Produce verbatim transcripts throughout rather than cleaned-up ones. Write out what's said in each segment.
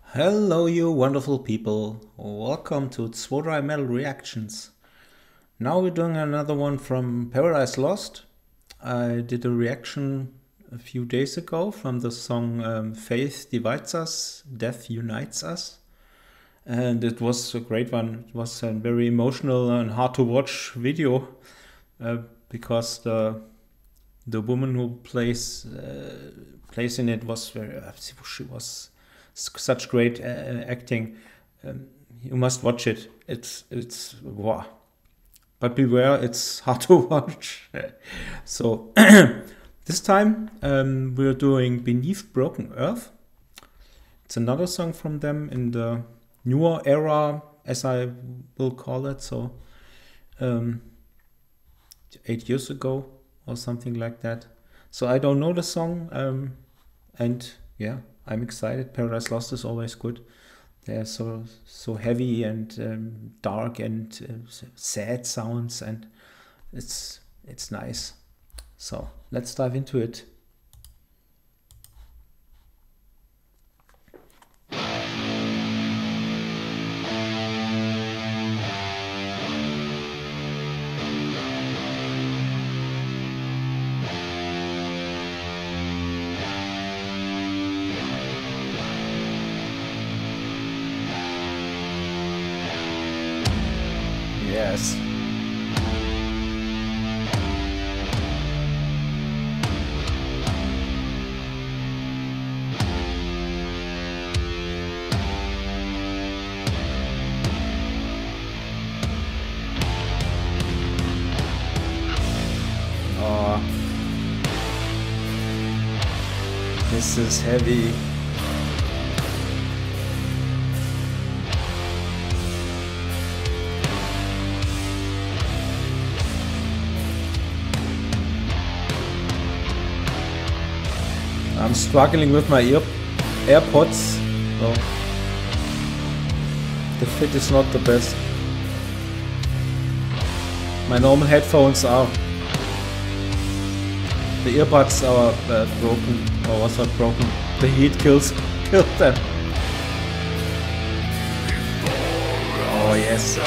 Hello, you wonderful people. Welcome to Zwodrei Metal Reactions. Now we're doing another one from Paradise Lost. I did a reaction a few days ago from the song um, Faith Divides Us, Death Unites Us. And it was a great one. It was a very emotional and hard to watch video uh, because the the woman who plays uh, plays in it was very she was such great uh, acting. Um, you must watch it. It's it's wow. But beware, it's hard to watch. So this time um, we're doing Beneath Broken Earth. It's another song from them in the newer era, as I will call it. So um, eight years ago or something like that. So I don't know the song, um, and yeah, I'm excited. Paradise Lost is always good. They're so so heavy and um, dark and uh, sad sounds, and it's it's nice. So let's dive into it. Yes. Oh, this is heavy. I'm struggling with my ear AirPods, so the fit is not the best. My normal headphones are, the earbuds are uh, broken, or was not broken. The heat kills killed them. Oh yes.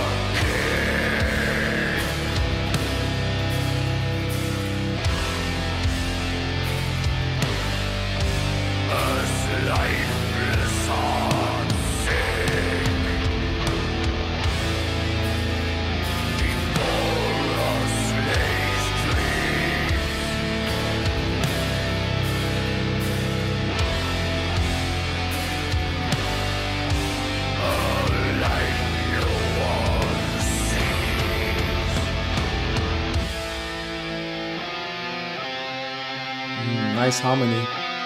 Nice harmony.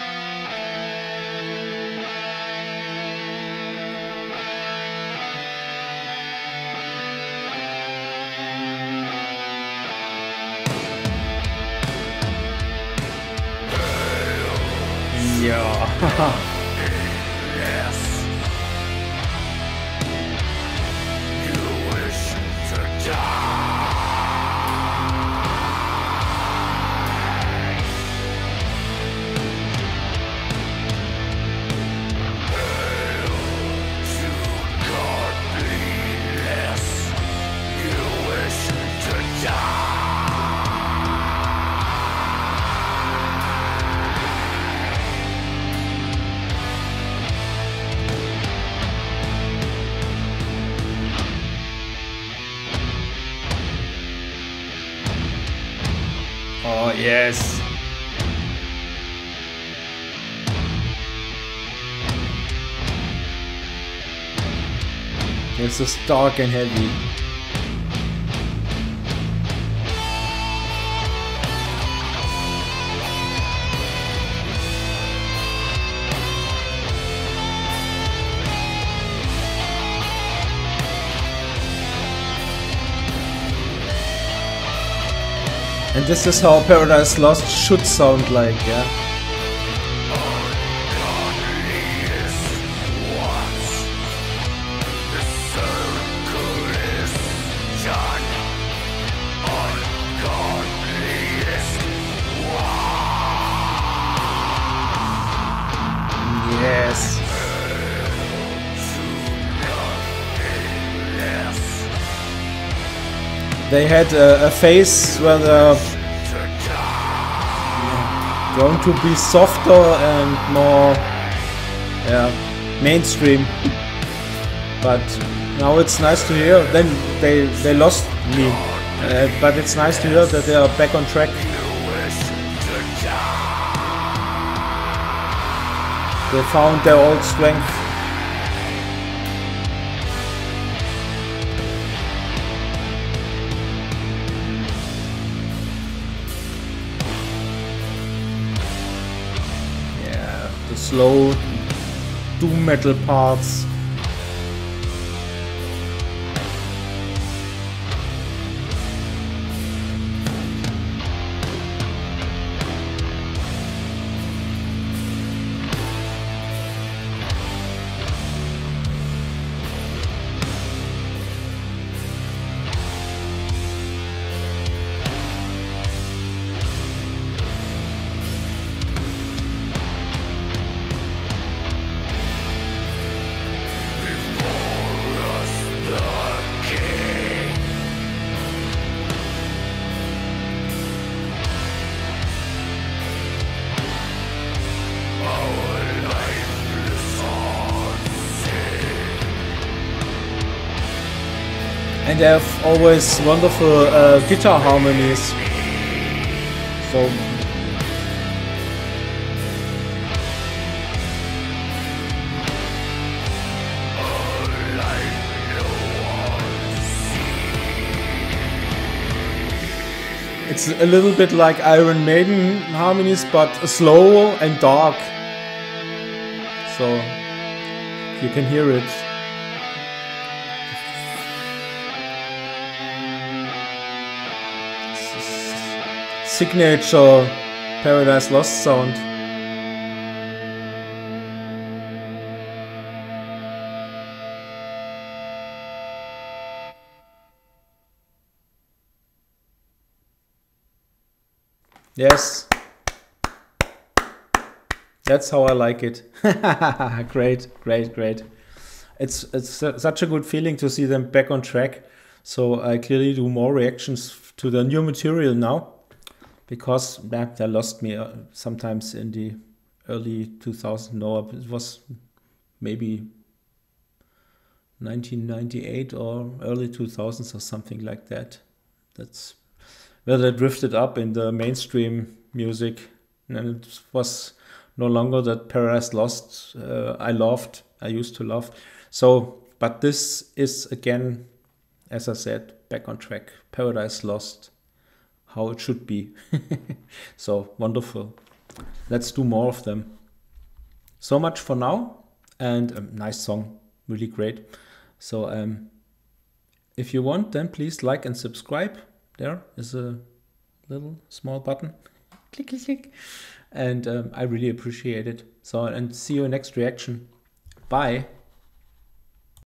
Yeah. Oh yes. This is dark and heavy. And this is how Paradise Lost should sound like, yeah? Yes. they had a, a phase where they're going to be softer and more yeah, mainstream. But now it's nice to hear. Then they they lost me, uh, but it's nice to hear that they are back on track. They found their old strength. Yeah, the slow doom metal parts. And they have always wonderful uh, guitar harmonies. So it's a little bit like Iron Maiden harmonies, but slow and dark. So you can hear it. Signature Paradise Lost sound. Yes, that's how I like it. Great, great, great. It's it's such a good feeling to see them back on track. So I clearly do more reactions to the new material now. Because yeah, they lost me uh, sometimes in the early two thousands. No, it was maybe nineteen ninety-eight or early two thousands or something like that. That's where they drifted up in the mainstream music. And it was no longer that Paradise Lost uh, I loved, I used to love. So, but this is again, as I said, back on track. Paradise Lost. How it should be. So wonderful. Let's do more of them. So much for now, and a nice song, really great. So um, if you want, then please like and subscribe. There is a little small button. Click, click, click. And um, I really appreciate it. So, and see you next reaction. Bye.